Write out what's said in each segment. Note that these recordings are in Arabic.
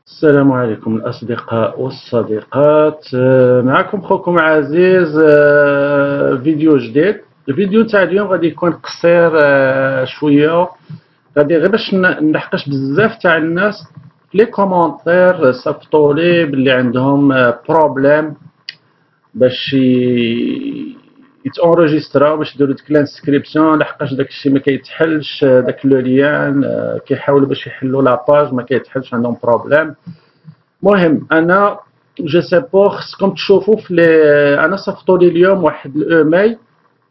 السلام عليكم الأصدقاء والصديقات. معكم خوكم عزيز. فيديو جديد. الفيديو تاع اليوم غادي يكون قصير شوية، غادي غير باش نلحقش بزاف تاع الناس في لي كومونتير صيفطوا لي بلي عندهم بروبليم باش يتونجستراو باش يديروا ديك لانسكريبسيون، لحقاش داكشي ما كيتحلش، داك لو ليان كيحاولوا باش يحلوا لاباج ما كيتحلش، عندهم بروبليم. المهم انا جو سي با خصكم تشوفوا في انا صيفطوا لي اليوم واحد الايميل،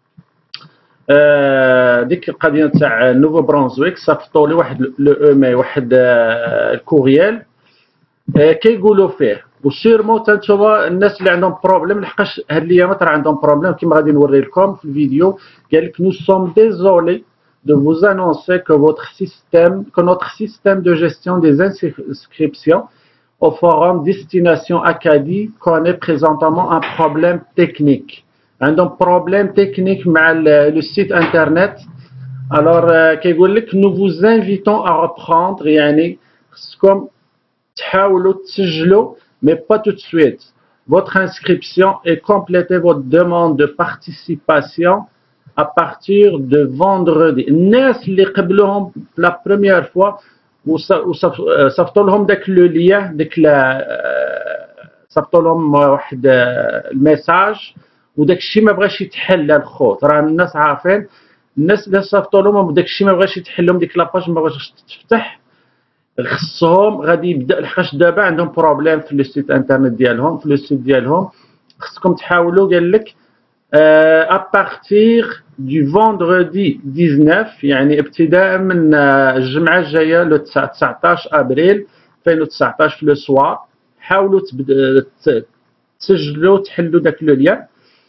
ديك القضيه تاع نوفو برونزويك صيفطوا لي واحد الايميل، واحد الكوريال كيقولوا فيه وسيرمون تانتوما الناس اللي عندهم بروبليم، لحقاش هاد الايامات راه عندهم بروبليم كيما غادي نوري لكم في الفيديو. قال لك نو سوم ديزولي de vous annoncer que notre système de gestion des inscriptions au forum Destination Acadie connaît présentement un problème technique. عندهم problème technique مع le site internet. alors كيقول لك nous vous invitons à reprendre، يعني خصكم تحاولوا تسجلوا mais pas tout de suite. Votre inscription est complétée, votre demande de participation à partir de vendredi. الناس اللي قبلوهم la première fois وصيفطوا لهم داك لو ليان، داك صيفطوا لهم واحد الميساج وداك الشيء ما بغاش يتحل الخوت، راه الناس عارفين. الناس اللي صيفطوا لهم داك الشيء ما بغاش يتحل لهم، ديك لاباج ما بغاش تفتح، خصهم غادي يبدا، لحقاش دابا عندهم بروبليم في لو سيت انترنت ديالهم، في لو سيت ديالهم. خصكم تحاولوا، قال لك ابارتيغ دو فوندردي 19، يعني ابتداء من الجمعه الجايه لو 19 ابريل 2019 في لو سوار، حاولوا تسجلوا تحلوا داك لو ليان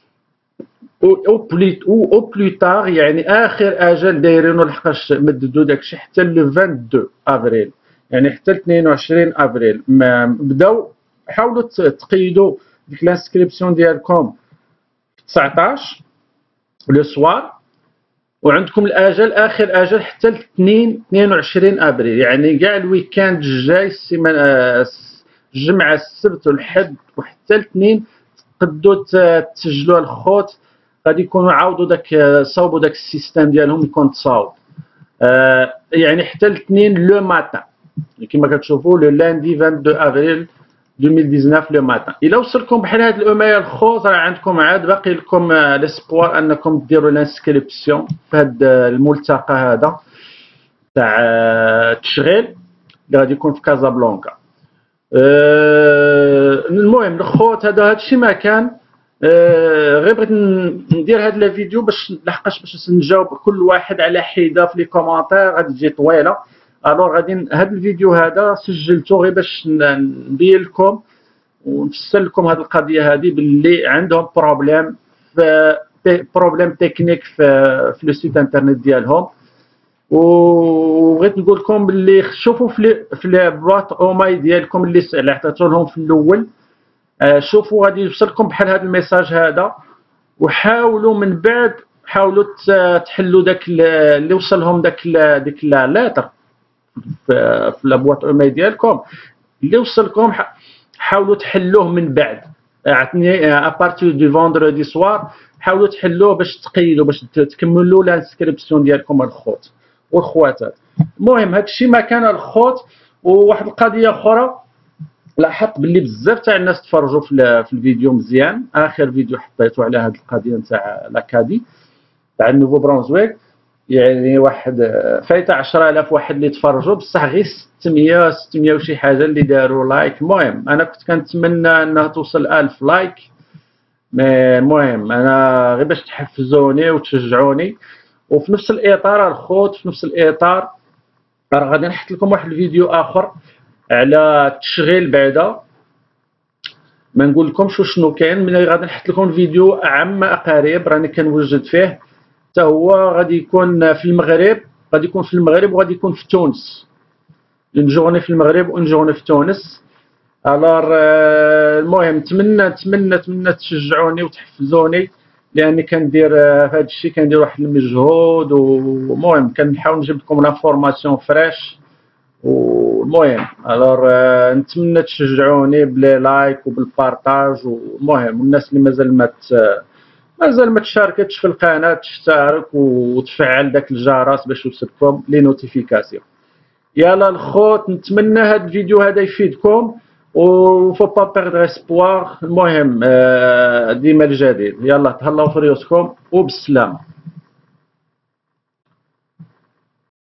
او بلو تار، يعني اخر اجل دايرينو لحقاش مددوا داكشي حتى لو 22 افريل، يعني حتى 22 افريل. بداو حاولوا تقيدوا ديك لانسكريبسيون ديالكم 19 لو سوار، وعندكم الاجل اخر اجل حتى 22 ابريل، يعني كاع الويكاند الجاي، السيمانه الجمعه السبت والحد وحتى الاثنين تقدروا تسجلوا الخوت. غادي يكونوا عاودوا داك صاوبوا داك السيستم ديالهم يكون تصاوب، يعني حتى الاثنين لو ماتان كما كتشوفوا لو لاندي 22 افريل 2019 لو ماتان. الا وصلكم بحال هاد الايميل الخوت راه عندكم عاد باقي لكم ليسبوار انكم ديروا لانسكريبسيون في هاد الملتقى هذا تاع التشغيل اللي غادي يكون في كازابلانكا. المهم الخوت هادشي ما كان، غير بغيت ندير هاد الفيديو باش لحقاش باش نجاوب كل واحد على حده في لي كومونتير، غادي تجي طويله. الوغ غادي هاد الفيديو هذا سجلته غير باش نبين لكم ونفسر لكم هاد القضيه هذه باللي عندهم بروبليم تكنيك في لو سيت انترنت ديالهم. وبغيت نقول لكم باللي شوفوا في لي بواط اوماي ديالكم اللي عطيتو لهم في الاول، شوفوا غادي يوصلكم بحال هذا الميساج هذا، وحاولوا من بعد حاولوا تحلوا داك اللي وصلهم ديك لا لاتر في لابواط اوماي ديالكم اللي وصلكم، حاولوا تحلوه من بعد. عطني ابارتي دو فوندردي سوار حاولوا تحلوه باش تقيدوا باش تكملوا لانسكريبسيون ديالكم الخوت والخواتات. المهم هادشي ما كان الخوت. وواحد القضيه اخرى، لاحظت باللي بزاف تاع الناس تفرجوا في الفيديو مزيان، اخر فيديو حطيته على هاد القضيه تاع لاكادي تاع النوفو برونزويك، يعني واحد فايته 10000 واحد اللي تفرجوا، بصح غير 600 وشي حاجه اللي داروا لايك. المهم انا كنت كنتمنى انها توصل 1000 لايك، المهم انا غير باش تحفزوني وتشجعوني. وفي نفس الاطار الخوت، في نفس الاطار راه غادي نحط لكم واحد الفيديو اخر على التشغيل بعدا، ما نقول لكمش شنو كاين، ملي غادي نحط لكم فيديو عما قريب راني كنوجد فيه، حتى هو غادي يكون في المغرب، غادي يكون في المغرب وغادي يكون في تونس، اون جورني في المغرب اون جورني في تونس. الوغ المهم نتمنى تشجعوني وتحفزوني، لاني كندير في هذا الشيء كندير واحد المجهود، ومهم كنحاول نجيب لكم لافورماسيون فريش والمهم الور نتمنى تشجعوني بلي لايك وبالبارطاج، والمهم الناس اللي مازال ما تشاركتش في القناه تشترك وتفعل داك الجرس باش يوصلكم لي نوتيفيكاسيون. يلا الخوت، نتمنى هذا الفيديو هذا يفيدكم، و فو با بيردر اسبوار. المهم ديما الجديد. يلا تهلاو في ريوسكم وبالسلامه.